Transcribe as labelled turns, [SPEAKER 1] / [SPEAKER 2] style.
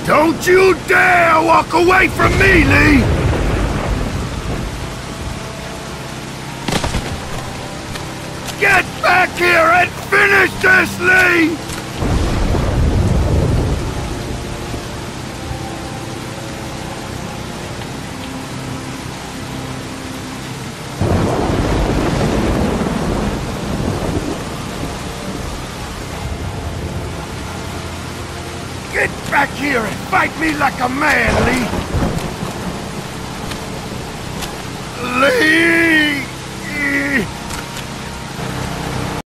[SPEAKER 1] Don't you dare walk away from me, Lee! Get back here and finish this, Lee! Get back here and fight me like a man, Lee! Lee!